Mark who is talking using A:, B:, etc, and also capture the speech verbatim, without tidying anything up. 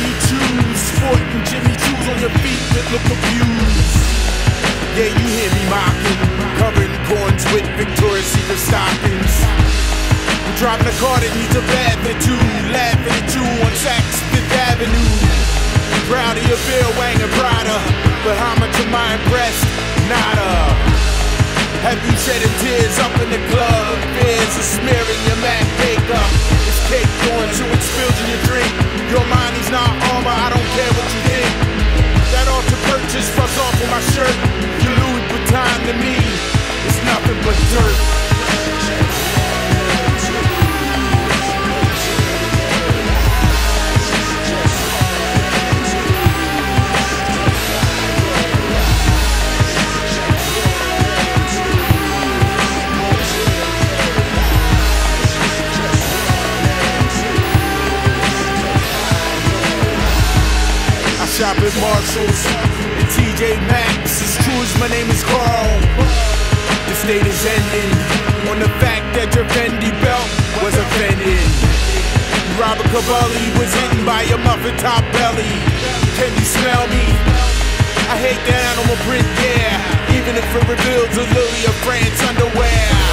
A: you choose. Sporting Jimmy Choos on your feet that look abused. Yeah, you hear me mocking, covering corns with Victoria's Secret stockings. I'm driving a car that needs a bath or two, laughing at you on Saks Fifth Avenue. Proud of your Bill Wang and Prada, but how much am I impressed? Nada. Have you shedding tears up in the club? Fears of smearing your MAC makeup. It's cake going to it spills in your drink. Your money's not armor, I don't care what you think. That ought to purchase rubs off of my shirt. Your Louis Vuitton to me, it's nothing but dirt. Shop at Marshalls and T J Maxx. As true as my name is Carl, this date is ending on the fact that your Fendi belt was offended. Robert Cavalli was hidden by your muffin top belly. Can you smell me? I hate the animal print, yeah, even if it reveals a lily of France underwear.